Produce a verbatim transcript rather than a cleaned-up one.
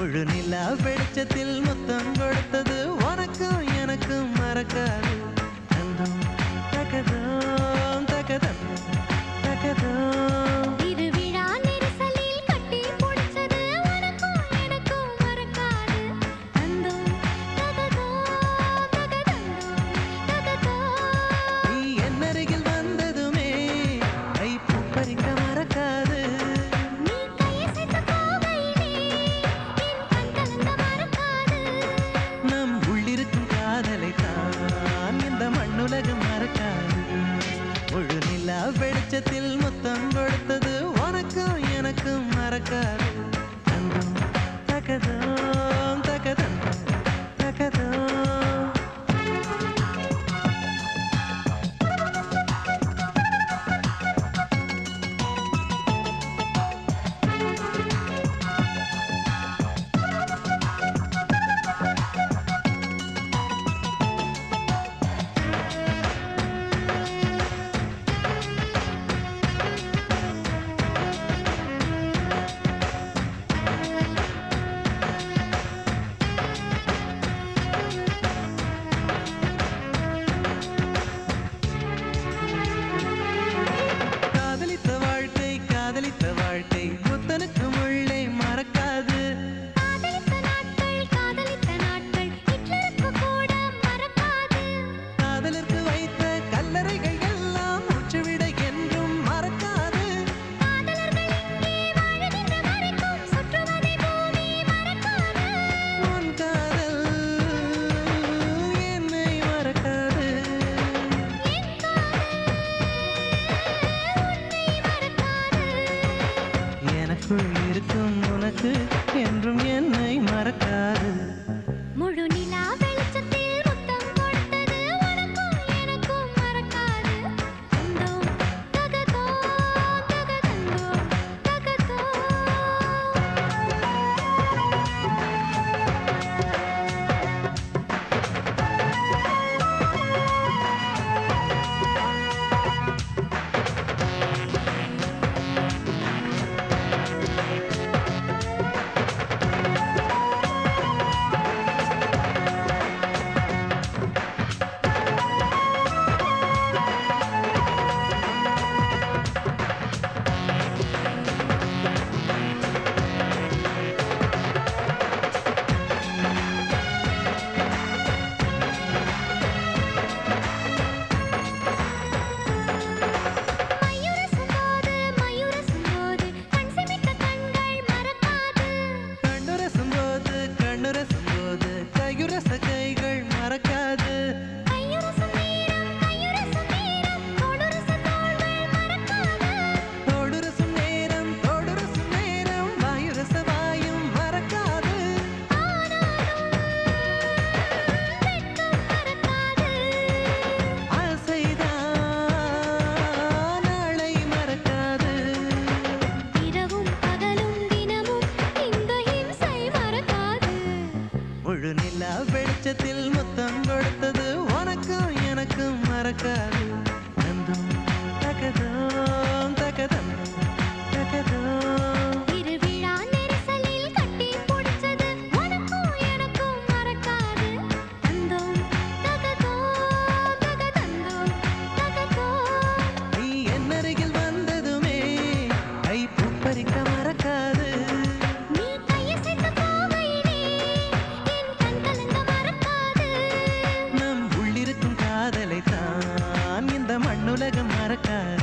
முழு நிலா வெளிச்சத்தில் முத்தம் கொடுத்தது உனக்கும் எனக்கும் மறக்காது. தந்தம் தகதம் தகதம் தகதம் திருவிழா நெரிசலில் கட்டி பிடிச்சது உனக்கும் எனக்கும் மறக்காது. தந்தம் தகதம் தகதம் தகதம் நீ என்னருகில் வந்ததுமே கை பூப்பறிக்க மறக்காது. நீ கையசைத்த போகையிலே என் கண் கலங்க மறக்காது. நம் உள்ளிருக்கும் காதலை தான் இந்த மண்ணுலகம் மறக்காது. முழு நிலா வெளிச்சத்தில் முத்தம் கொடுத்தது உனக்கும் எனக்கும் மறக்காது. தந்தம் தகதம் தகதம் தகதம் காதலித்த வாழ்க்கை காதலித்த வாழ்க்கை புத்தனுக்கு முள்ளை மறக்காது. காதலித்த நாட்கள் காதலித்த நாட்கள் ஹிட்லருக்கு கூட மறக்காது. காதலருக்கு வைத்த கல்லறைகள் எல்லாம் மூச்சுவிட என்றும் மறக்காது. காதலர்கள் இங்கே வாழுகின்ற வரைக்கும் சுற்றுவதை பூமி மறக்காது. உன் காதல் என்னை மறக்காது. என் காதல் உன்னை மறக்காது. எனக்குள் இருக்கும் உனக்கு என்றும் என்னை மறக்காது. முழு நிலா வெளிச்சத்தில் முத்தம் கொடுத்தது உனக்கும் எனக்கும் மறக்காது. தந்தம் தகதம் தகதம் தகதம் மயூரசும்போது மயூரசும்போது கண் சிமிட்ட கண்கள் மறக்காது. கண்ணுரசும் போது கண்ணுரசும் போது கையுரச கைகள் மறக்காது. கையுரசும் நேரம் கையுரசும் நேரம் தோடுரச தோள்கள் மறக்காது. தோடுரசும் நேரம் தோடுரசும் நேரம் வாயுரச வாயும் மறக்காது. ஆனாலும் வெட்கம் மறக்காது. ஆசைதான் நாளை மறக்காது. இரவும் பகலும் தினமும் இந்த இம்சை மறக்காது. முழு நிலா வெளிச்சத்தில் முத்தம் கொடுத்தது உனக்கும் எனக்கும் மறக்காது. தந்தம் தகதம் தகதம் தகதம் திருவிழா நெரிசலில் கட்டி பிடிச்சது உனக்கும் எனக்கும் மறக்காது. தந்தம் தகதம் தகதம் தகதம் நீ என்னருகில் வந்ததுமே கை பூப்பறிக்க மறக்காது. நீ கையசைத்த போகையிலே என் கண் கலங்க மறக்காது. நம் உள்ளிருக்கும் காதலை தான் இந்த மண்ணுலகம் மறக்காது.